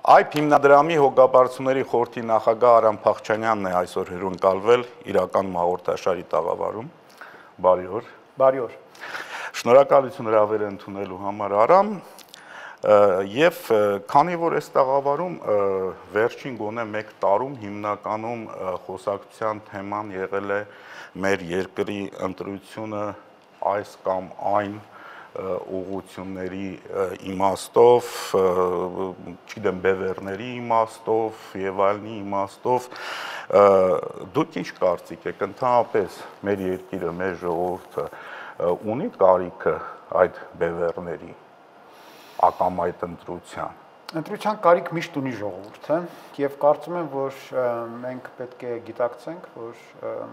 Այդ հիմնադրամի հոգաբարձությունների խորհրդի նախագահ Արամ Փախչյանյանն է այսօր հյուրընկալվել իրական հաղորդաշարի տաղավարում։ Բարի օր։ Բարի օր։ Շնորհակալություն հրավերը ընդունելու համար Արամ, եւ քանի որ այս տաղավարում վերջին գոնե 1 տարում հիմնականում խոսակցության թեման եղել է մեր երկրի ընտրությունը այս կամ այն ուղղությունների իմաստով, չգիտեմ, բևեռների իմաստով եւ այլնի իմաստով, դուք ինչ կարծիք եք, ընդհանրապես մեր երկիրը, մեր ժողովուրդը ունի կարիքը այդ բևեռների ակամ այդ ընտրության։ Ընտրության կարիք միշտ ունի ժողովուրդը եւ կարծում եմ, որ մենք պետք է գիտակցենք, որ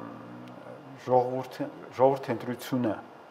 ժողովրդի ընտրությունը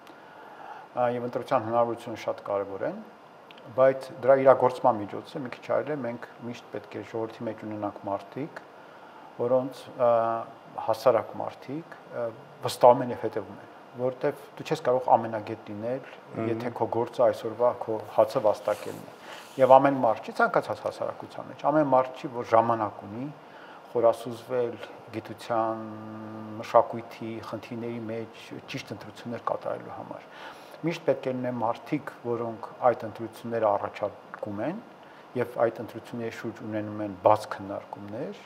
եւ ընտրության հնարավորությունը շատ կարեւոր են, բայց դրա իրագործման միջոցը մի քիչ այլ է, մենք միշտ պետք է ժողովրդի մեջ ունենանք մարդիկ, որոնց հասարակ մարդիկ վստահում են եւ հետեւում են, որովհետեւ դու չես կարող ամենագետ լինել, եթե քո գործը այսօրվա քո հացը վաստակելն է։ Եվ ամեն մարդ չի ցանկացած հասարակության մեջ, ամեն մարդ չի, որ ժամանակ ունի խորասուզվել գիտության, մշակույթի խնդիրների մեջ ճիշտ ընտրություններ կատարելու համար։ Միշտ պետք է լինեն մարդիկ, որոնք այդ ընտրությունները առաջարկում են եւ այդ ընտրությունների շուրջ ունենում են բաց քննարկումներ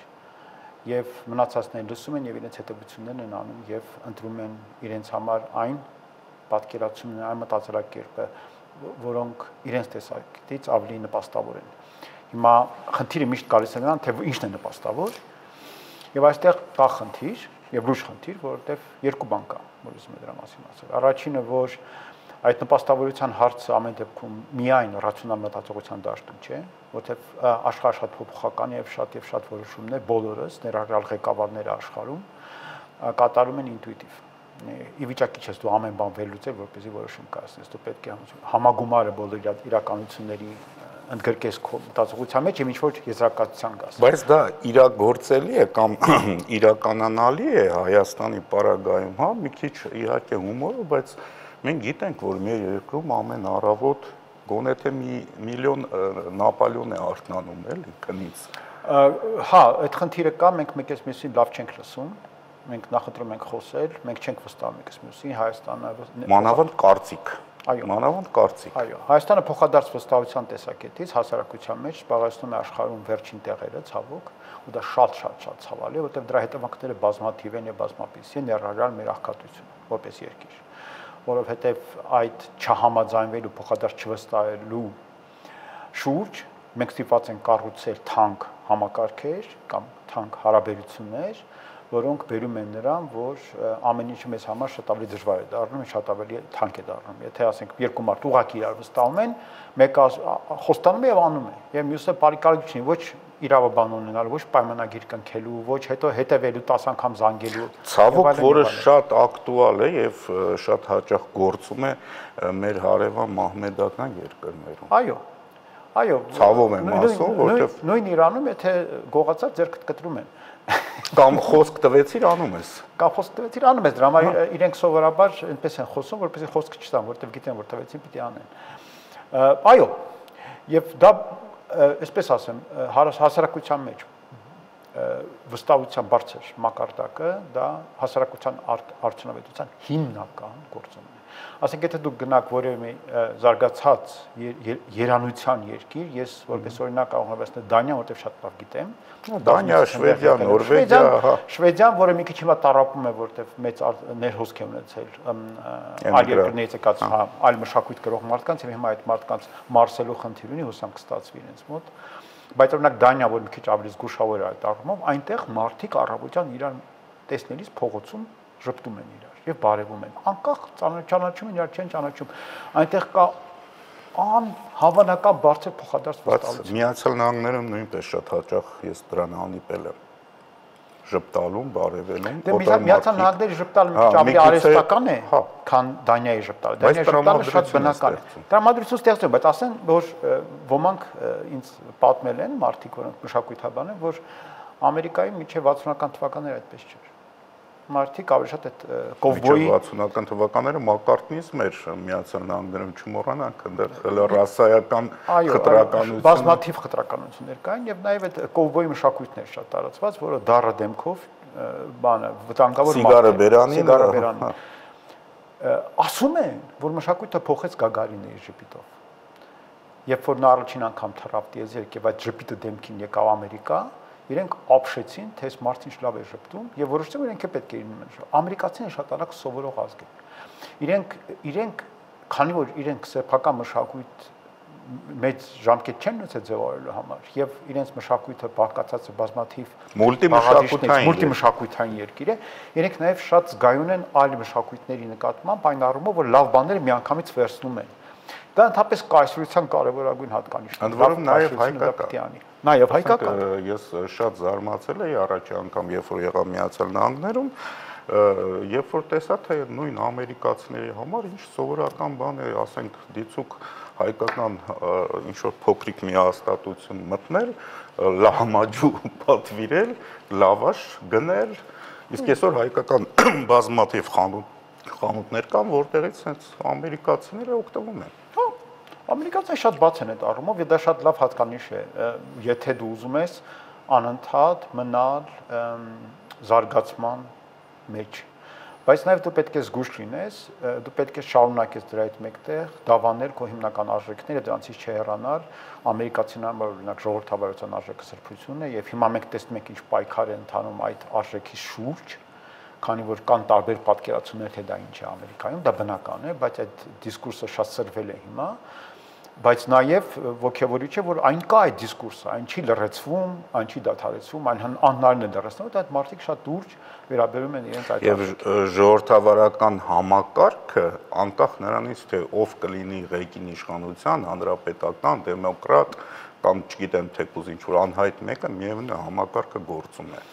եւ մնացածները լսում են եւ իրենց հետևություններն են անում եւ ընտրում են իրենց համար այն պատկերացումն, այն մտածելակերպը, որոնք իրենց տեսակետից ավելի նպաստավոր են։ Հիմա խնդիրը միշտ գալիս է նրան, թե ինչն է նպաստավոր եւ այստեղ կա խնդիր եւ լուրջ խնդիր, որովհետեւ երկու բան կա, որ ուզում եմ դրա մասին ասել։ Առաջինը, որ այդ նպաստավորության հարցը ամեն դեպքում միայն ռացիոնալ մտածողության դաշտում չէ, որովհետև աշխարհը շատ փոփոխական եւ շատ որոշումներ բոլորս ներառյալ ղեկավարները աշխարհում կատարում են ինտուիտիվ։ Ի վիճակի չես դու ամեն բան վերլուծել, որպեսզի որոշում կայացնես, դու պետք է համագումարը բոլոր իրականությունների ընդգրկես քո մտածողության մեջ եւ ինչ-որ եզրակացության գաս։ Բայց դա իրագործելի է կամ իրականանալի է Հայաստանի պարագայում, հա, մի քիչ իհարկե հումորը, բայց մենք գիտենք, որ մեր երկրում ամեն առավոտ գոնե թե միլիոն Նապոլեոն է արթնանում, էլի, քնից։ Հա, այդ խնդիրը կա, մենք մեկս մյուսին լավ չենք լսում, մենք նախընտրում ենք խոսել, մենք չենք վստահում մեկս մյուսին, Հայաստանը մանավանդ կարծիք։ Այո, մանավանդ կարծիք։ Այո, Հայաստանը փոխադարձ վստահության տեսակետից հասարակության մեջ զբաղեցնում է աշխարհում վերջին տեղերը, ցավոք, ու դա շատ ցավալի է, որովհետև դրա հետևանքները բազմաթիվ են եւ բազմապիսի, ներառյալ մեր աղքատությունը որպես երկիր, որովհետև այդ չհամաձայնվելու փոխադարձ չվստահելու շուրջ մենք ստիպված ենք կառուցել թանկ համակարգեր կամ թանկ հարաբերություններ, որոնք բերում են նրան, որ ամեն ինչը մեզ համար շատ ավելի դժվար է դառնում, շատ ավելի թանկ է դառնում։ Եթե ասենք երկու մարդ ուղղակի իրար վստահում են, մեկը խոստանում է եւ անում է, եւ մյուսը բարիկարիք չի, ոչ իրավաբան ունենալու, ոչ պայմանագիր կնքելու, ոչ հետո հետևելու 10 անգամ զանգելու։ Ցավոք, որը շատ ակտուալ է եւ շատ հաճախ գործում է մեր հարևան մահմեդական երկրներում։ Այո, ցավով եմ ասում, որովհետեւ նույն Իրանում, եթե գողացած ձեռքդ կտրում են։ Կամ խոսք տվեցիր անում ես։ Կամ խոսք տվեցիր անում ես, դրա համար իրենք սովորաբար այնպես են խոսում, որպեսզի խոսքը չտան, որովհետև գիտեն, որ տվեցին պիտի անեն։ Այո, եւ դա, այսպես ասեմ, հասարակության մեջ վստահության բարձր մակարդակը դա հասարակության արդյունավետության հիմնական գործոնն է։ Ասենք, եթե դուք գնաք որևէ զարգացած երանության երկիր, ես որպես օրինակ կարող եմ վերցնել Դանիան, որտեղ շատ լավ գիտեմ։ Դանիա, Շվեդիա, Նորվեգիա, հա։ Շվեդիան, որը մի քիչ հիմա տառապում է, որտեղ մեծ ներհոսք է ունեցել այլ երկրներից եկած, այլ մշակույթ կրող մարդկանց, եւ հիմա այդ մարդկանց մարսելու խնդիր ունի, հուսամ կստացվի իրենց մոտ։ Բայց օրինակ Դանիա, որ մի քիչ ավելի զգուշավոր է այդ առումով, այնտեղ մարդիկ առավոտյան իրար տեսնելիս փողոցում ժպտում են իրար եւ բարևում են, անկախ ճանաչում են, իրար չեն ճանաչում։ Այնտեղ կա անհավանական բարձր փոխադարձ վստահություն։ Միացյալ Նահանգներում նույնպես շատ հաճախ ես դրան հանդիպել եմ ժպտալուն, բարևելուն։ Դե Միացյալ Նահանգների ժպտալը մի քիչ ավելի արհեստական է, քան Դանիայի ժպտալը։ Դանիայի ժպտալը շատ բնական է։ Տրամադրություն ստեղծում, բայց ասեն, որ ոմանք ինձ պատմել են մարդիկ, որոնք մշակույթաբան են, որ Ամերիկայում մինչև 60-ական թվականներ այդպես չէր։ մարդիկ ավելի շատ այդ կովբոյի 60-ական թվականները մակարտնիզմ էր Միացյալ Նահանգներում չմոռանանք, այնտեղ հələ ռասայական խտրականություն, բազմաթիվ խտրականություններ կային եւ նաեւ այդ կովբոյի մշակույթն էր շատ տարածված, որը դառը դեմքով բանը վտանգավոր սիգարը ասում են, որ մշակույթը փոխեց Գագարինի ժպիտով։ Երբ որ նա առաջին անգամ թռավ տիեզերք եւ այդ ժպիտը դեմքին եկավ Ամերիկա, իրենք ապշեցին, թե այս մարդը ինչ լավ է ժպտում եւ որոշեցին, որ իրենք է պետք է իրեն։ Ամերիկացիները շատ արագ սովորող ազգ են։ Իրենք քանի որ իրենք սեփական մշակույթ մեծ ժամկետ չեն ունեցել ձևավորելու համար եւ իրենց մշակույթը բաղկացած է բազմաթիվ մուլտիմշակութային երկիր է, իրենք նաեւ շատ զգայուն են այլ մշակույթների նկատմամբ այն առումով, որ լավ բաները միանգամից վերցնում են։ Դա ընդհանրապես կայսրության կարևորագույն հատկանիշն է։ Ընդ որում նաեւ հայկական։ Նաեւ հայկական։ Ես շատ զարմացել էի առաջի անգամ, երբ որ եղա Միացյալ Նահանգներում, երբ որ տեսա, թե նույն ամերիկացիների համար ինչ սովորական բան է, ասենք, դիցուկ հայկական ինչ որ փոքրիկ մի հաստատություն մտնել, լահմաջու պատվիրել, լավաշ գնել, իսկ այսօր հայկական բազմաթիվ խանութներ կան, որտեղից հենց ամերիկացիները օգտվում են։ Ամերիկացիները շատ բաց են այդ առումով, եւ դա շատ լավ հատկանիշ է, եթե դու ուզում ես անընդհատ մնալ զարգացման մեջ։ Բայց նաև դու պետք է զգույշ լինես, դու պետք է շարունակես դրա հետ մեկտեղ դավանել քո հիմնական արժեքները, դրանցից չհեռանալ, ամերիկացիներն օրինակ ժողովրդավարության արժեքը սրբությունն է, եւ հիմա մենք տեսնում ենք ինչ պայքար է ընթանում այդ արժեքի շուրջ, քանի որ կան տարբեր պատկերացումներ, թե դա ինչ է Ամերիկայում, դա բնական է, բայց այդ դիսկուրսը շատ սրվել է հիմա, բայց նաև ոգևորիչ է, որ այն կա այդ դիսկուրսը, այն չի լրացվում, այն չի դադարեցվում, այն անհնարին է լրացնում, այդ մարդիկ շատ դուրջ վերաբերում են իրենց այդ եւ ժողովրդավարական համակարգը անկախ նրանից թե ով կլինի ղեկին իշխանության, հանրապետական, դեմոկրատ կամ չգիտեմ թեկուզ ինչ որ անհայտ մեկը միևնույն է համակարգը գործում է։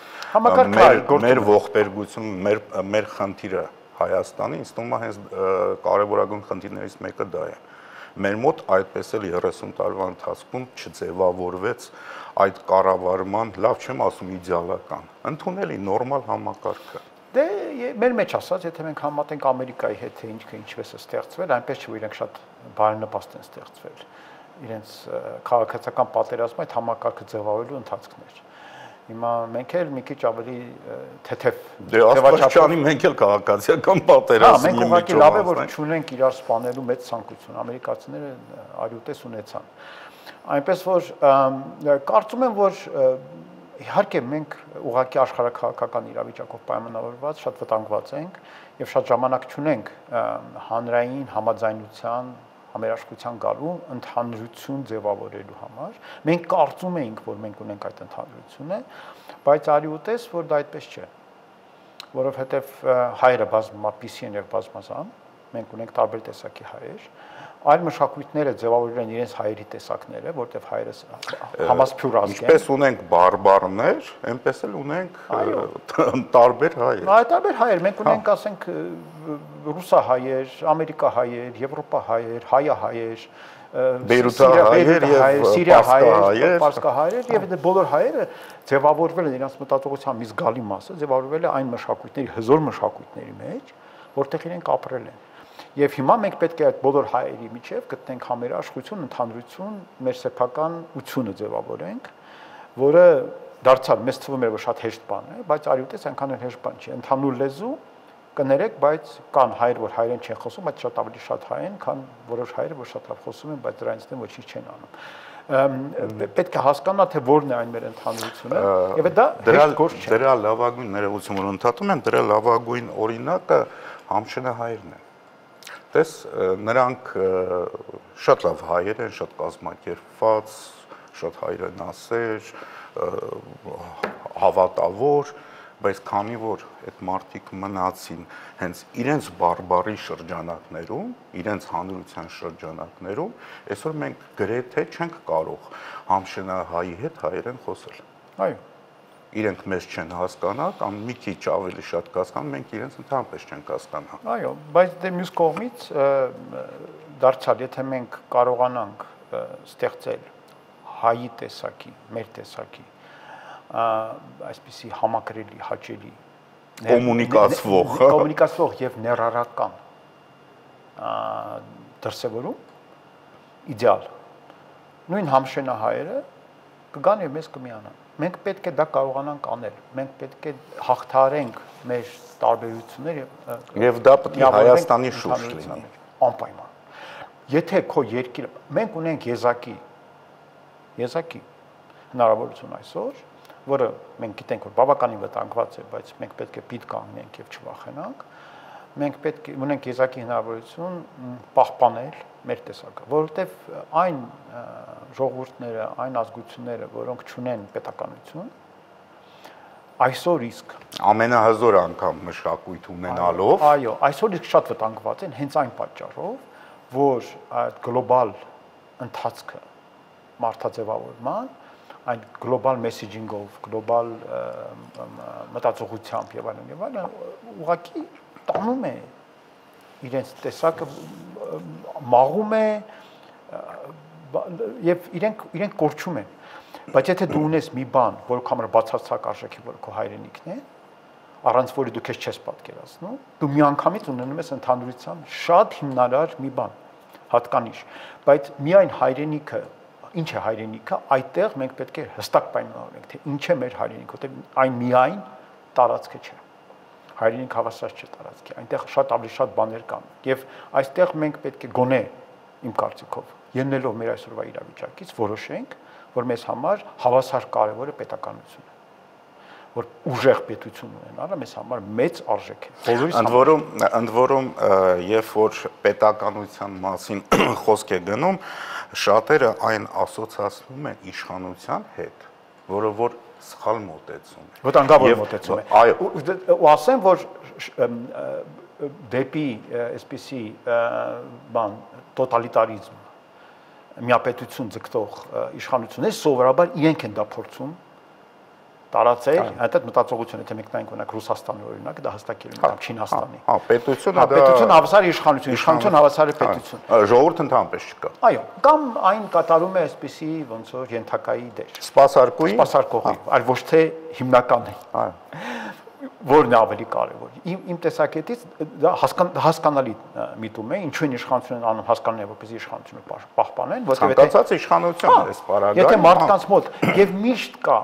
Մեր ողբերգությունը, մեր խնդիրը Հայաստանի, ինձ թվում է հենց կարևորագույն խնդիրներից մեկը դա է։ Մեր մոտ այդպես էլ 30 տարվա ընթացքում չձևավորվեց այդ կառավարման, լավ չեմ ասում իդեալական, ընդունելի նորմալ համակարգը։ Դե մեր մեջ ասած, եթե մենք համատենք Ամերիկայի հետ, թե ինչպես է ստեղծվել, այնպես չէ, որ իրենք շատ բարենպաստ են ստեղծվել։ Իրենց քաղաքացիական պատերազմը այդ համակարգը ձևավորելու ընթացքն էր։ Հիմա մենք էլ մի քիչ ավելի թեթև դե աստվածչանի մենք էլ քաղաքացիական պատերազմ մենք ուղղակի լավ է որ չունենք իրար սպանելու մեծ ցանկություն ամերիկացիները արյուտես ունեցան այնպես որ կարծում եմ որ իհարկե մենք ուղղակի աշխարհակաղակական իրավիճակով պայմանավորված շատ վտանգված ենք եւ շատ ժամանակ չունենք հանրային համաձայնության համերաշխության գալու ընդհանրություն ձևավորելու համար մենք կարծում էինք որ մենք ունենք այդ ընդհանրությունը բայց արի ուտես որ դա այդպես չէ որովհետեւ հայերը բազմապիսի են եւ բազմազան մենք ունենք տարբեր տեսակի հայեր այլ մշակույթները ձևավորել են իրենց հայերի տեսակները որտեվ հայերը համասփյուր ազգ են ինչպես ունենք բարբարներ այնպես էլ ունենք տարբեր հայեր տարբեր հայեր մենք ունենք ասենք ռուսահայեր ամերիկահայեր եվրոպահայեր հայահայեր բեյրութահայեր եւ սիրիահայեր պարսկահայեր եւ այդ բոլոր հայերը ձևավորվել են իրենց մտածողության մի զգալի մասը ձևավորվել է այն մշակույթների հզոր մշակույթների մեջ որտեղ իրենք ապրել են Եվ հիմա մենք պետք է այդ բոլոր հայերի միջև գտնենք համերաշխություն, ընդհանրություն, մեր սեփական ությունը ձևավորենք, որը դարձավ մեզ թվում է որ շատ հեշտ բան է, բայց արյուտես այնքան էլ հեշտ բան չի։ Ընդհանուր լեզու կներեք, բայց կան հայեր, որ հայերեն չեն խոսում, բայց շատ ավելի շատ հայ են, քան որոշ հայեր, որ շատ լավ խոսում են, բայց դրանից դեմ ոչինչ չեն անում։ Պետք է հասկանալ, թե որն է այն մեր ընդհանրությունը, եւ դա հեշտ գործ չէ։ Դրա լավագույն ներողություն որ ընդհատում եմ, դրա լավագույն օրինակը համշենահայերն են։ Տես նրանք շատ լավ հայեր են, շատ կազմակերպված, շատ հայրենասեր, հավատավոր, բայց քանի որ այդ մարդիկ մնացին հենց իրենց բարբարի շրջանակներում, իրենց հանրության շրջանակներում, այսօր մենք գրեթե չենք կարող համշենահայի հետ հայերեն խոսել։ Այո իրենք մեզ չեն հասկանա կամ մի քիչ ավելի շատ կհասկանան, մենք իրենց ընդհանրապես չենք հասկանա։ Այո, բայց դե մյուս կողմից դարձյալ, եթե մենք կարողանանք ստեղծել հայի տեսակի, մեր տեսակի, այսպիսի համակրելի, հաճելի կոմունիկացվող եւ ներառական դրսևորում իդեալ։ Նույն համշենահայերը կգան եւ մեզ կմիանան։ Մենք պետք է դա կարողանանք անել։ Մենք պետք է հաղթարենք մեր տարբերությունները եւ դա պետք է Հայաստանի շուրջ լինի։ Անպայման։ Եթե քո երկիրը մենք ունենք եզակի հնարավորություն այսօր, որը մենք գիտենք որ բավականին վտանգված է, բայց մենք պետք է պիտ կանգնենք եւ չվախենանք, մենք պետք է ունենք եզակի հնարավորություն պահպանել մեր տեսակը, որովհետեւ այն ժողովուրդները, այն ազգությունները, որոնք չունեն պետականություն, այսօր իսկ ամենահզոր անգամ մշակույթ ունենալով, այո, այսօր իսկ շատ վտանգված են հենց այն պատճառով, որ այդ գլոբալ ընթացքը մարդաձևավորման, այդ գլոբալ մեսեջինգով, գլոբալ մտածողությամբ եւ այլն, ուղղակի տանում է իրենց տեսակը մաղում է եւ իրենք կորչում են։ Բայց եթե դու ունես մի բան, որը համար բացարձակ արժեքի, որը քո հայրենիքն է, առանց որի դու քեզ չես պատկերացնում, դու միանգամից ունենում ես ընդհանրության շատ հիմնարար մի բան, հատկանիշ, բայց միայն հայրենիքը, ինչ է հայրենիքը, այդտեղ մենք պետք է հստակ պայմանավորենք, թե ինչ է մեր հայրենիքը, որտեղ այն միայն տարածքը չէ։ Հայրենիք հավասար չէ տարածքի, այնտեղ շատ ավելի շատ բաներ կան։ Եվ այստեղ մենք պետք է գոնե իմ կարծիքով, ելնելով մեր այսօրվա իրավիճակից, որոշենք, որ մեզ համար հավասար կարևորը պետականությունն է, որ ուժեղ պետություն ունենալը մեզ համար մեծ արժեք է։ Ընդ որում, երբ որ պետականության մասին խոսք է գնում, շատերը այն ասոցացնում են իշխանության հետ, որը որ սխալ մոտեցում է։ Վտանգավոր մոտեցում է։ Այո, ու ասեմ, որ դեպի այսպիսի բան տոտալիտարիզմ, միապետություն ձգտող իշխանություններ սովորաբար իրենք են դա փորձում տարածել, այդ մտածողությունը, եթե մենք նայենք օրինակ Ռուսաստանի օրինակ, դա հստակ է կամ Չինաստանի։ Պետություն հավասար իշխանություն հավասար է պետություն։ Ժողովուրդ ընդհանրապես չկա։ Այո, կամ այն կատարում է այսպիսի ոնց որ ենթակայի դեր։ Սպասարկողի, այլ ոչ թե հիմնական է։ Այո։ Որն է ավելի կարևոր։ Իմ տեսակետից դա հասկանալի միտում է, ինչու են իշխանությունը անում հասկանալի է, որպեսզի իշխանությունը պահպանեն, որտեղ ցանկացած իշխանություն է սպարագայում։ Եթե մարդկանց մոտ եւ միշտ կա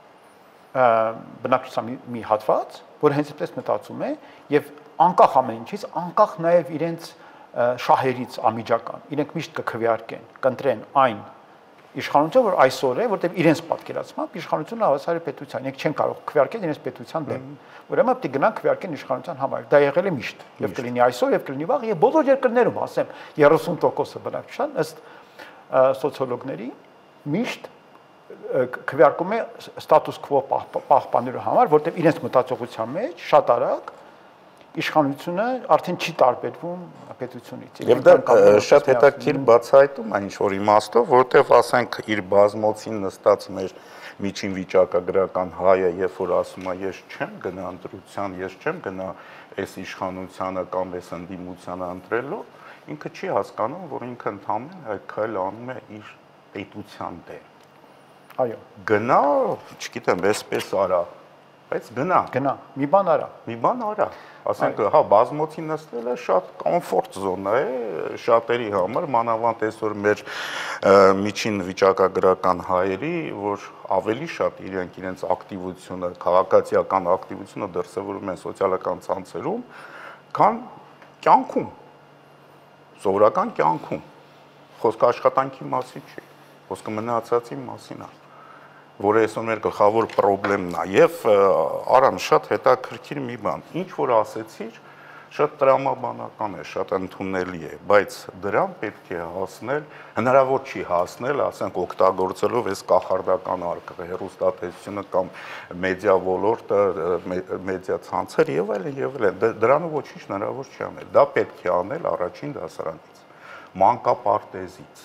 բնակչության մի հատված, որը հենց այդպես մտածում է եւ անկախ ամեն ինչից, անկախ նաեւ իրենց շահերից անմիջական, իրենք միշտ կքվեարկեն, կընտրեն այն իշխանությունը, որ այսօր է, որտեղ իրենց պատկերացմամբ իշխանությունը հավասար է պետության, իրենք չեն կարող քվեարկել իրենց պետության դեմ։ Ուրեմն պետք է գնան քվեարկեն իշխանության համար։ Դա եղել է միշտ, եւ կլինի այսօր, եւ կլինի վաղ, եւ բոլոր երկրներում, ասեմ, 30%-ը բնակչության ըստ սոցիոլոգների միշտ քվեարկում է ստատուս քվո պահպանելու համար, որտեղ իրենց մտածողության մեջ շատ արագ իշխանությունը արդեն չի տարբերվում պետությունից։ Եվ դա շատ հետաքրքիր բացահայտում է ինչ որ իմաստով, որտեղ ասենք իր բազմոցին նստած մեր միջին վիճակագրական հայը, երբ որ ասում է ես չեմ գնա ընտրության, ես չեմ գնա այս իշխանությանը կամ այս ընդդիմությանը ընտրելու, ինքը չի հասկանում, որ ինքը ընդհանրապես այդ քայլը անում է իր պետության դեմ։ Այո։ Գնա, չգիտեմ, այսպես արա, բայց գնա, մի բան արա։ Ասենք, հա, բազմոցի նստելը շատ կոմֆորտ զոնա է շատերի համար, մանավանդ այսօր մեր միջին վիճակագրական հայերի, որ ավելի շատ իրենց ակտիվությունը, քաղաքացիական ակտիվությունը դրսևորում են սոցիալական ցանցերում, քան կյանքում, սովորական կյանքում։ Խոսքը աշխատանքի մասին չի, խոսքը մնացածի մասին է, որը այսօր մեր գլխավոր խնդիրն է։ Եվ Արամ, շատ հետաքրքիր մի բան, ինչ որ ասեցիր, շատ տրամաբանական է, շատ ընդունելի է, բայց դրան պետք է հասնել, հնարավոր չի հասնել, ասենք օգտագործելով այս կախարդական արկղը, հեռուստատեսությունը կամ մեդիա ոլորտը, մեդիա ցանցեր եւ այլն, դրանով ոչինչ հնարավոր չի անել։ Դա պետք է անել առաջին դասարանից, մանկապարտեզից,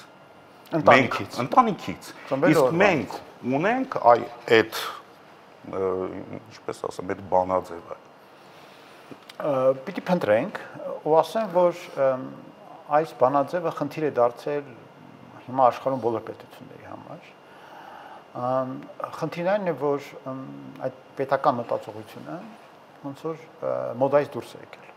ընտանիքից։ Իսկ մենք ունենք այդ ինչպես ասեմ, այդ բանաձևը։ Պիտի փնտրենք ու ասեմ, որ այս բանաձևը խնդիր է դարձել հիմա աշխարհում բոլոր պետությունների համար։ Խնդիրն այն է, որ այդ պետական մտածողությունը ոնց որ մոդայից դուրս է եկել։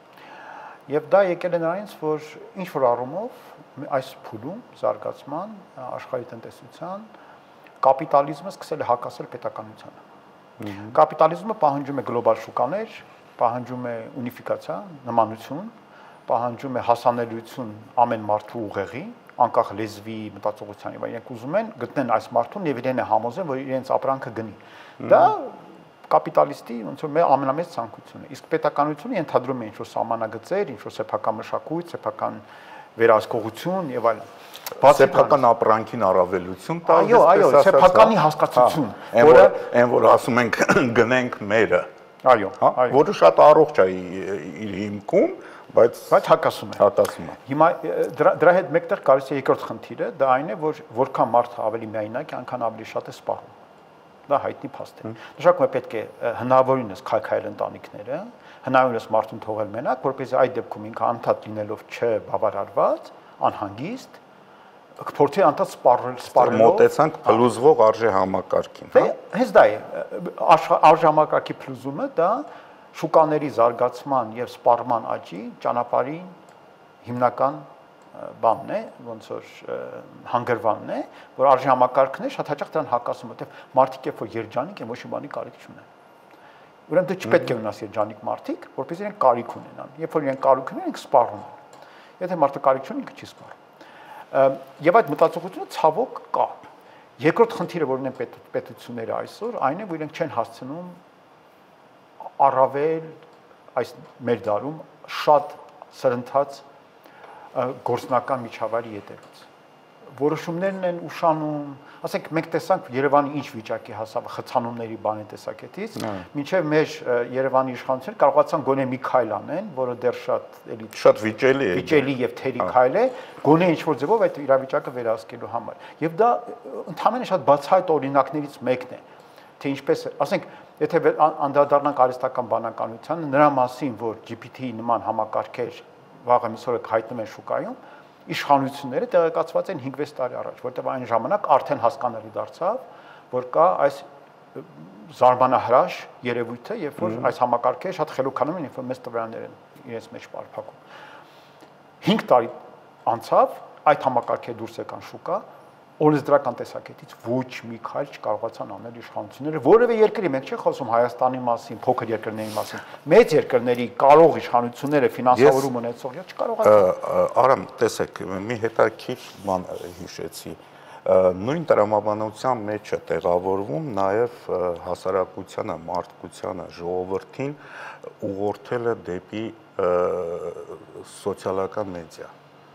Եվ դա եկել է նրանից, որ ինչ որ առումով այս փուլում զարգացման աշխարհի տնտեսության կապիտալիզմը սկսել է հակասել պետականությանը։ Կապիտալիզմը պահանջում է գլոբալ շուկաներ, պահանջում է ունիֆիկացիա, նմանություն, պահանջում է հասանելիություն ամեն մարդու ուղեղի, անկախ լեզվի, մտածողության եւ իրենք ուզում են գտնեն այս մարդուն եւ իրեն է համոզեն, որ իրենց ապրանքը գնի։ Դա կապիտալիստի ոնց որ մեր ամենամեծ ցանկությունն է։ Իսկ պետականությունը ենթադրում է ինչ-որ սահմանագծեր, ինչ-որ սեփական մշակույթ, սեփական վերահսկողություն եւ այլն։ Սեփական ապրանքին առավելություն տալ։ Այո, սեփականի հասկացություն, որը այն որ ասում ենք գնենք մերը։ Այո, որը շատ առողջ է իր հիմքում, բայց հակասում է։ Հակասում է։ Հիմա դրա հետ մեկտեղ կարելի է երկրորդ խնդիրը, դա այն է, որ որքան մարդը ավելի միայնակ է, այնքան ավելի շատ է սպառում։ Դա հայտնի փաստ է։ Նշանակում է պետք է հնարավորինս քայքայել ընտանիքները, հնարավորինս մարդուն թողել մենակ, որպեսզի այդ դեպքում ինքը անդադ լինելով չբավարարված, անհանգիստ, փորձի անդադ սպառելով մոտեցանք փլուզվող արժե համակարգին, հա։ Հենց դա է, արժե համակարգի փլուզումը դա շուկաների զարգացման եւ սպառման աճի ճանապարհի հիմնական բանն է, ոնց որ հանգրվանն է, որ արժե համակարգն է, շատ հաճախ դրան հակասում, որտեղ մարդիկ երբ որ երջանիկ են, ոչ մի բանի կարիք չունեն։ Ուրեմն դու չպետք է ունենաս երջանիկ մարդիկ, որպեսզի իրենք կարիք ունենան։ Երբ որ իրենք կարիք ունեն, իրենք սպառում են։ Եթե մարդը կարիք չունի, ինքը չի սպառում։ Եվ այդ մտածողությունը ցավոք կա։ Երկրորդ խնդիրը, որ ունեն պետությունները այսօր, այն է, որ իրենք չեն հասցնում առավել այս մեր դարում շատ սրընթաց գործնական միջավայրի յետևից։ Որոշումներն են ուշանում, ասենք մենք տեսանք Երևանի ինչ վիճակի հասավ խցանումների բանի տեսակետից, մինչև մեր Երևանի իշխանությունները կարողացան գոնե մի քայլ անեն, որը դեռ շատ վիճելի եւ թերի քայլ է, գոնե ինչ որ ձևով այդ իրավիճակը վերահսկելու համար։ Եվ դա ընդհանրապես շատ բացահայտ օրինակներից մեկն է, թե ինչպես է, ասենք, եթե անդրադառնանք արհեստական բանականությանը, նրա մասին, որ GPT-ի նման համակարգեր վաղը միսօրը հայտնում են շուկայում, իշխանությունները տեղեկացված են 5-6 տարի առաջ, որտեղ այն ժամանակ արդեն հասկանալի դարձավ, որ կա այս զարմանահրաշ երևույթը, երբ որ այս համակարգերը շատ խելոքանում են, երբ որ մեծ տվյալներ են իրենց մեջ պարփակում։ 5 տարի անցավ, այդ համակարգերը դուրս եկան շուկա, օրենսդրական տեսակետից ոչ մի քայլ չկարողացան անել իշխանությունները, որևէ երկրի, մենք չենք խոսում Հայաստանի մասին, փոքր երկրների մասին, մեծ երկրների կարող իշխանությունները ֆինանսավորում ունեցող չկարողացան։ Արամ, տեսեք, մի հետաքրքիր բան հիշեցի։ Նույն տրամաբանության մեջ է տեղավորվում նաև հասարակությանը, մարդկությանը, ժողովրդին ուղղորդելը դեպի սոցիալական մեդիա։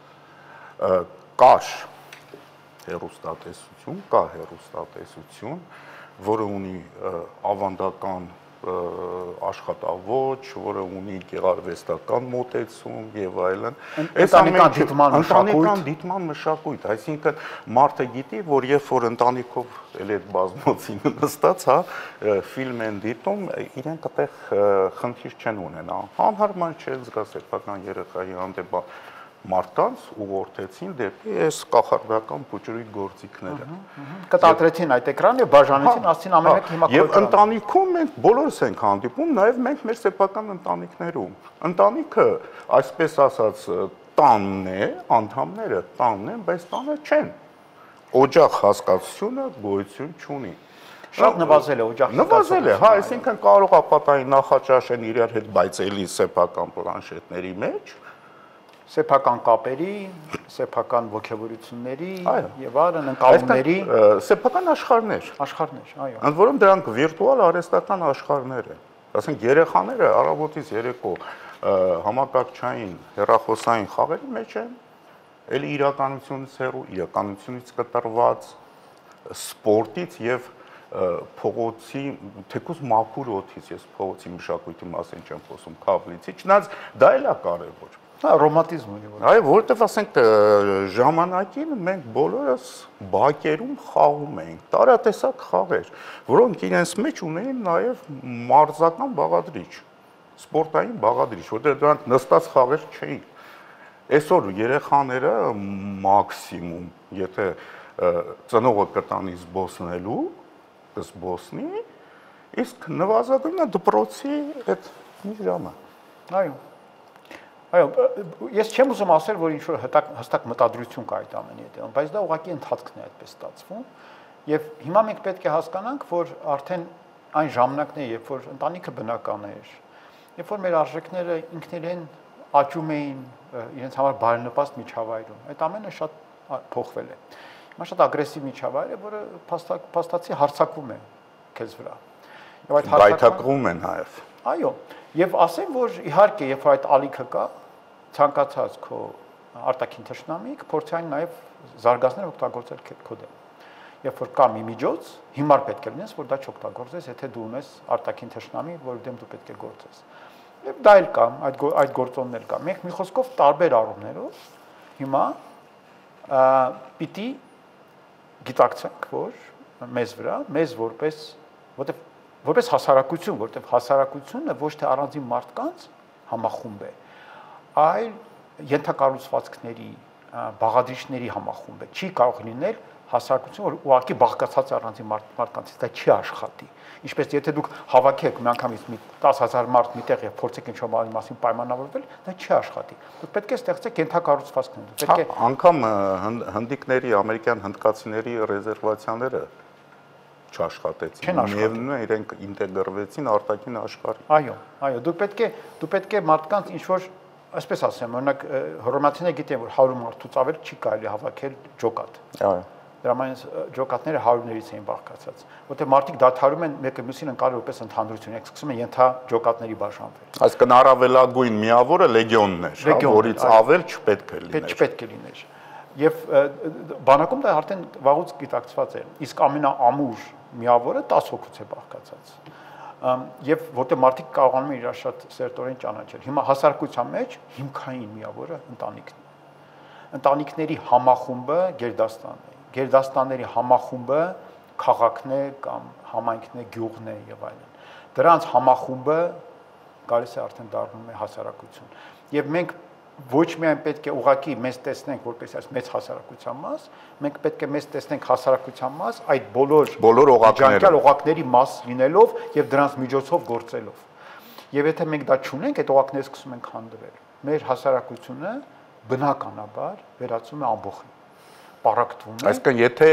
Կար հեռուստատեսություն, կա հեռուստատեսություն, որը ունի ավանդական աշխատավոճ, որը ունի գեղարվեստական մոտեցում եւ այլն։ Ընտանեկան դիտման մշակույթ, այսինքն մարդը գիտի, որ երբ որ ընտանիքով էլ այդ բազմոցին նստած, հա, ֆիլմ են դիտում, իրենք այդտեղ խնդիր չեն ունենա։ Անհարմար չէ զգա սեփական երեխայի հանդեպ մարդկանց ուղղորդեցին դեպի այս կախարդական փոճրույթ գործիքները։ Կտատրեցին այդ էկրանը եւ բաժանեցին, ասցին ամեն մեկը հիմա եւ ընտանիքում մենք բոլորս ենք հանդիպում, նաեւ մենք մեր սեփական ընտանիքներում։ Ընտանիքը, այսպես ասած, տանն է, անդամները տանն են, բայց տանը չեն։ Օջախ հասկացությունը գոյություն չունի։ Շատ նվազել է օջախ։ Նվազել է, հա, այսինքն կարող է պատային նախաճաշեն իրար հետ բայցելի սեփական պլանշետների մեջ, սեփական կապերի, սեփական ողջավորությունների եւ այլն ընկալումների, սեփական աշխարհներ, այո։ Ընդ որում դրանք վիրտուալ արհեստական աշխարհներ են։ Ասենք երեխաները առավոտից երեկո համակարգչային հեռախոսային խաղերի մեջ են, ելի իրականությունից հեռու, իրականությունից կտրված, սպորտից եւ փողոցի, թեկուզ մաքուր օդից, ես փողոցի մշակույթի մասին չեմ խոսում, քավլիցի, չնայած դա էլ է կարևոր։ Ռոմանտիզմ ունի։ Այո, որովհետև ասենք ժամանակին մենք բոլորս բակերում խաղում էինք, տարատեսակ խաղեր, որոնք իրենց մեջ ունեին նաև մարզական բաղադրիչ, սպորտային բաղադրիչ, որտեղ դրանք նստած խաղեր չէին։ Այսօր երեխաները մաքսիմում, եթե ծնողը կտանի զբոսնելու, կզբոսնի, Իսկ նվազագույնը դպրոցի այդ մի ժամը։ Այո։ Այո, ես չեմ ուզում ասել, որ ինչ-որ հստակ մտադրություն կա այդ ամենի հետևում, բայց դա ուղղակի ընթացքն է այդպես ստացվում։ Եվ հիմա մենք պետք է հասկանանք, որ արդեն այն ժամանակն է, երբ որ ընտանիքը բնական էր, երբ որ մեր արժեքները ինքներեն աճում էին իրենց համար բարենպաստ միջավայրում, այդ ամենը շատ փոխվել է։ Հիմա շատ ագրեսիվ միջավայր է, որը փաստացի հարձակվում է քեզ վրա։ Եվ այդ բայթակվում են նաև։ Այո, եւ ասեմ, որ իհարկե, երբ այդ ալիքը կա, ցանկացած քո արտաքին թշնամի կփորձի այն նաև զարգացնել օգտագործել քո դեմ։ Երբ որ կա մի միջոց, հիմար պետք է լինես, որ դա չօգտագործես, եթե դու ունես արտաքին թշնամի, որի դեմ դու պետք է գործես։ Եվ դա էլ կա, այդ գործոններ կա։ Մենք մի խոսքով տարբեր առումներով հիմա պիտի գիտակցենք, որ մեզ վրա, մեզ որպես հասարակություն, որտեղ հասարակությունը ոչ թե առանձին մարդկանց համախումբ է, այլ ենթակառուցվածքների, բաղադրիչների համախումբ է։ Չի կարող լինել հասարակություն, որ ուղղակի բաղկացած առանձին մարդկանցից, դա չի աշխատի։ Ինչպես եթե դուք հավաքեք միանգամից մի 10,000 մարդ միտեղ եւ փորձեք ինչ-որ բանի մասին պայմանավորվել, դա չի աշխատի։ Դուք պետք է ստեղծեք ենթակառուցվածքներ, դուք պետք է անգամ հնդիկների, ամերիկյան հնդկացիների ռեզերվացիաները չաշխատեցին։ Միևնույն է, իրենք ինտեգրվեցին արտաքին աշխարհին։ Այո, դու պետք է մարդկանց ինչ-որ, այսպես ասեմ, օրինակ հռոմեացիները գիտեն, որ 100 մարդուց ավել չի կարելի հավաքել ջոկատ։ Այո։ Դրամանից ջոկատները 100-ներից էին բաղկացած, որտեղ մարդիկ դադարում են մեկը մյուսին ընկալել որպես ընդհանրություն, եք սկսում են ենթաջոկատների բաժանվել։ Այսինքն առավելագույն միավորը լեգիոնն էր, որից ավել չպետք է լիներ։ Չպետք է լիներ։ Եվ բանակում դա արդեն վաղուց գիտակցված է։ Իսկ ամենաամուր միավորը 10 հոգուց է բաղկացած։ Եվ որտեղ մարդիկ կարողանում են իրար շատ սերտորեն ճանաչել։ Հիմա հասարակության մեջ հիմքային միավորը ընտանիքն է։ Ընտանիքների համախումբը գերդաստանն է։ Գերդաստանների համախումբը քաղաքն է կամ համայնքն է, գյուղն է եւ այլն։ Դրանց համախումբը գալիս է արդեն դառնում է հասարակություն։ Եվ մենք ոչ միայն պետք է ուղղակի մեզ տեսնենք որպես այս մեծ հասարակության մաս, մենք պետք է մեզ տեսնենք հասարակության մաս այդ բոլոր օղակների մաս լինելով եւ դրանց միջոցով գործելով։ Եվ եթե մենք դա չունենք, այդ օղակները սկսում են քանդվել։ Մեր հասարակությունը բնականաբար վերածվում է ամբողջի։ Պարակտվում է։ Այսինքն եթե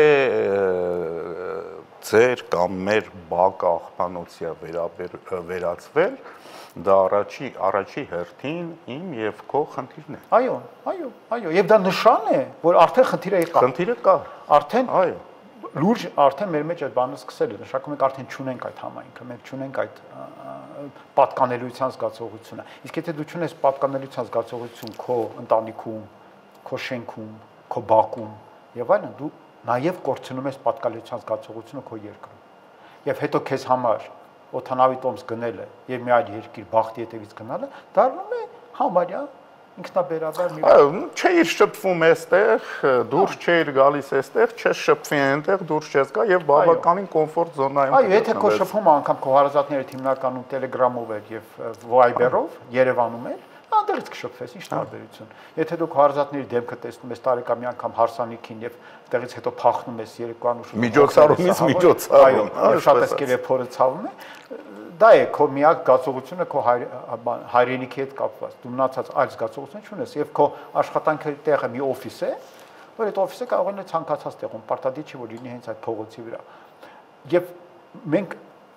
ձեր կամ մեր բակը աղբանոցիա վերածվել, դա առաջի հերթին իմ եւ քո խնդիրն է։ Այո, եւ դա նշան է, որ արդեն խնդիրը եկա։ Խնդիրը կա։ Արդեն այո, լուրջ արդեն մեր մեջ այդ բանը սկսել է, նշանակում է արդեն չունենք այդ համայնքը, մենք չունենք այդ պատկանելիության զգացողությունը։ Իսկ եթե դու չունես պատկանելիության զգացողություն քո ընտանիքում, քո շենքում, քո բակում եւ այլն, դու նաեւ կորցնում ես պատկանելիության զգացողությունը քո երկրում։ Եվ հետո քեզ համար օթանավի տոմս գնելը եւ մի այլ երկիր բախտի հետևից գնալը դառնում է համարյա ինքնաբերաբար մի այո, չէիր շփվում այստեղ, դուրս չէիր գալիս այստեղ, չես շփվի այնտեղ, դուրս չես գա եւ բավականին կոմֆորտ զոնայում։ Այո, եթե քո շփումը անգամ քո հարազատները հիմնականում Telegram-ով էր եւ Viber-ով Երևանում էր, այնտեղից կշփվես, ինչ տարբերություն։ Եթե դու քո հարազատների դեմքը տեսնում ես տարեկան մի անգամ հարսանիքին եւ այդտեղից հետո փախնում ես երեկոյան ու միջոցառումից միջոցառում, այո, շատ էս կերեփորը ցավում է, դա է քո միակ զգացողությունը քո հայրենիքի հետ կապված։ Դու մնացած այլ զգացողություն չունես եւ քո աշխատանքի տեղը մի օֆիս է, որ այդ օֆիսը կարող է ցանկացած տեղում պարտադիր չի որ լինի հենց այդ փողոցի վրա։ Եվ մենք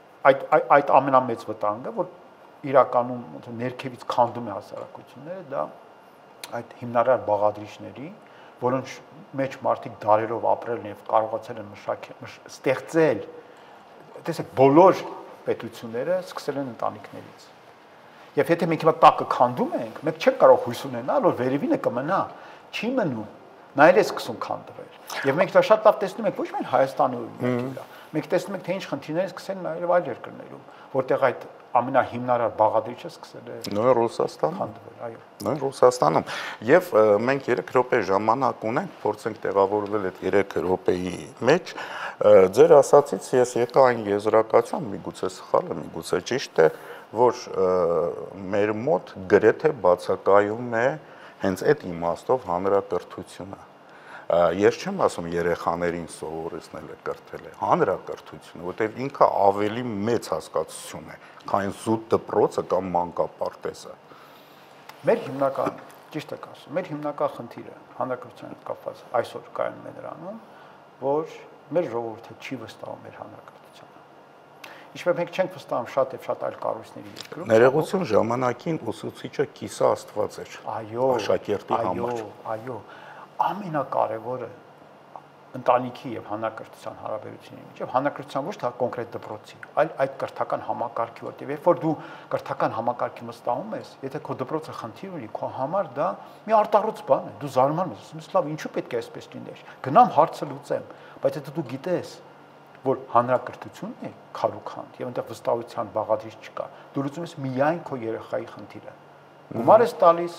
այդ ամենամեծ վտանգը, որ իրականում ներքևից քանդում է հասարակությունները, դա այդ հիմնարար բաղադրիչների, որոնց մեջ մարդիկ դարերով ապրել են եւ կարողացել են ստեղծել, տեսեք, բոլոր պետությունները սկսել են ընտանիքներից։ Եվ եթե մենք հիմա տակը քանդում ենք, մենք չենք կարող հույս ունենալ, որ վերևինը կմնա, չի մնում, նա էլ է սկսում քանդվել։ Եվ մենք դա շատ լավ տեսնում ենք ոչ միայն Հայաստանի օրինակի վրա, մենք տեսնում ենք թե ինչ խնդիրներ են սկսել նաև այլ երկրներում, որտեղ այդ ամենահիմնարար բաղադրիչը սկսել է նույն Ռուսաստանում քանդվել, այո։ Նույն Ռուսաստանում։ Եվ մենք 3 րոպե ժամանակ ունենք, փորձենք տեղավորվել այդ 3 րոպեի մեջ։ Ձեր ասացից ես եկա այն եզրակացության, միգուցե սխալ է, միգուցե ճիշտ է, որ մեր մոտ գրեթե բացակայում է հենց այդ իմաստով հանրակրթությունը։ Ես չեմ ասում երեխաներին սովորեցնել է կրթել է, հանրակրթությունը, որտեղ ինքը ավելի մեծ հասկացություն է, քան զուտ դպրոցը կամ մանկապարտեզը։ Մեր հիմնական, ճիշտ եք ասում, մեր հիմնական խնդիրը հանրակրթության հետ կապված այսօր կայանում է նրանում, որ մեր ժողովուրդը չի վստահում մեր հանրակրթությանը։ Ինչպես մենք չենք վստահում շատ եւ շատ այլ կառույցների երկրում։ Ներողություն, ժամանակին ուսուցիչը կիսա Աստված էր։ Այո, աշակերտի համար։ Այո, ամենակարևորը ընտանիքի եւ հանրակրթության հարաբերությունների միջեւ հանրակրթության ոչ թե կոնկրետ դպրոցի, այլ այդ կրթական համակարգի, որտեղ երբ որ դու կրթական համակարգի մստահում ես, եթե քո դպրոցը խնդիր ունի, քո համար դա մի արտառոց բան է, դու զարմանում ես, ասում ես, լավ, ինչու պետք է այսպես լիներ։ Գնամ հարցը լուծեմ, բայց եթե դու գիտես, որ հանրակրթությունն է քարուքանդ եւ այնտեղ վստահության բաղադրիչ չկա, դու լուծում ես միայն քո երեխայի խնդիրը։ Գումար ես տալիս,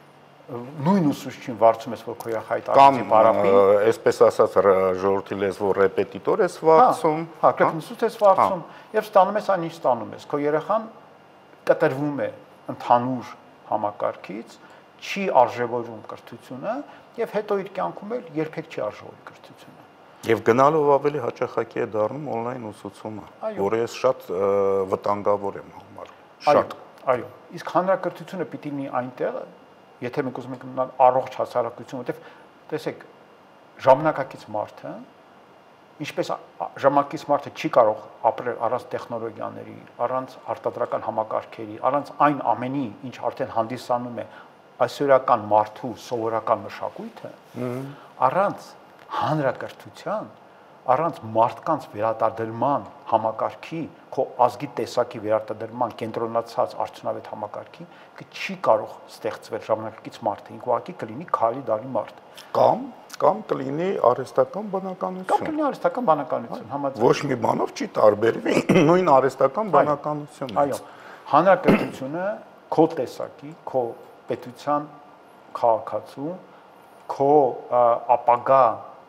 նույն ուսուցչին վարձում ես, որ քո երեխայի տարածի պարապի, այսպես ասած ժողովրդի լեզվով ռեպետիտոր ես վարձում, հա, կրկնուսուց ես վարձում եւ ստանում ես այն ինչ ստանում ես։ Քո երեխան կտրվում է ընդհանուր համակարգից, չի արժևորում կրթությունը եւ հետո իր կյանքում էլ երբեք չի արժևորի կրթությունը։ Եվ գնալով ավելի հաճախակի է դառնում օնլայն ուսուցումը, որը ես շատ վտանգավոր եմ համարում։ Շատ։ Այո, իսկ հանրակրթությունը պիտի լինի այնտեղ, եթե մենք ուզում ենք ունենալ առողջ հասարակություն, որտեղ տեսեք, ժամանակակից մարդը, ինչպես ժամանակակից մարդը չի կարող ապրել առանց տեխնոլոգիաների, առանց արտադրական համակարգերի, առանց այն ամենի, ինչ արդեն հանդիսանում է այսօրական մարդու սովորական մշակույթը, առանց հանրակրթության, առանց մարդկանց վերարտադրման համակարգի, քո ազգի տեսակի վերարտադրման կենտրոնացած արդյունավետ համակարգի, չի կարող ստեղծվել ժամանակակից մարդը, ինքուհարկի կլինի քարի դարի մարդ։ Կամ կլինի արհեստական բանականություն։ Կամ կլինի արհեստական բանականություն, համաձայն։ Ոչ մի բանով չի տարբերվի նույն արհեստական բանականությունից։ Այո, հանրակրթությունը քո տեսակի, քո պետության քաղաքացու, քո ապագա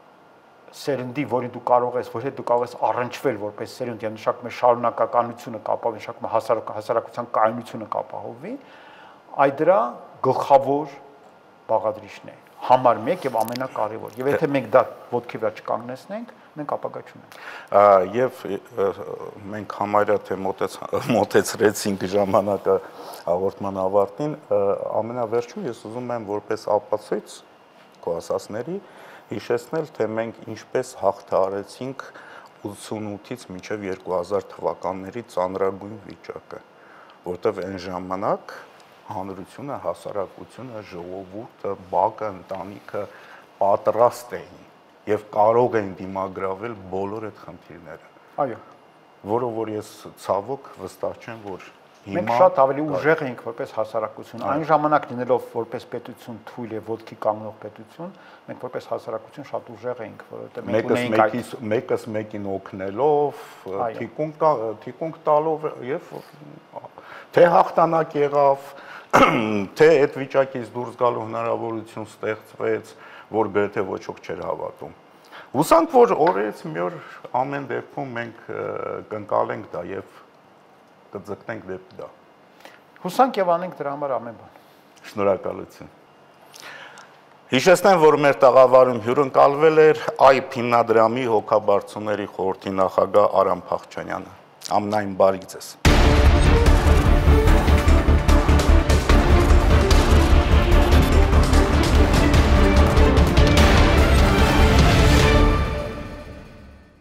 սերնդի, որին դու կարող ես, որ հետ դու կարող ես առնչվել որպես սերունդ եւ նշանակում է շարունակականությունը կապահովի, նշանակում է հասարակության կայունությունը կապահովի, այդ դրա գլխավոր բաղադրիչն է, համար 1 եւ ամենակարևոր։ Եվ եթե մենք դա ոտքի վրա չկանգնեցնենք, մենք ապագա չունենք։ Եվ մենք համարյա թե մոտեցրեցինք ժամանակը հաղորդման ավարտին, ամենավերջում ես ուզում եմ որպես ապացույց քո ասածների հիշեցնել, թե մենք ինչպես հաղթահարեցինք 88-ից մինչև 2000 թվականների ծանրագույն վիճակը, որտեղ այն ժամանակ հանրությունը, հասարակությունը, ժողովուրդը, բակը, ընտանիքը պատրաստ էին եւ կարող էին դիմագրավել բոլոր այդ խնդիրները։ Այո, որը որ ես ցավոք վստահ չեմ, որ մենք շատ ավելի ուժեղ ենք որպես հասարակություն։ Այն ժամանակ լինելով որպես պետություն թույլ եւ ոտքի կանգնող պետություն, մենք որպես հասարակություն շատ ուժեղ ենք, որովհետեւ մենք ունենք մեկս մեկին օգնելով, թիկունք տալով եւ թե հաղթանակ եղավ, թե այդ վիճակից դուրս գալու հնարավորություն ստեղծվեց, որ գրեթե ոչ ոք չէր հավատում։ Հուսանք, որ օրերից մի օր ամեն դեպքում մենք կընկալենք դա եւ կձգտենք դեպի դա։ Հուսանք եւ անենք դրա համար ամեն բան։ Շնորհակալություն։ Հիշեցնեմ, որ մեր տաղավարում հյուրընկալվել էր ԱԻՊ հիմնադրամի հոգաբարձուների խորհրդի նախագահ Արամ Փախչյանյանը։ Ամենայն բարիք ձեզ։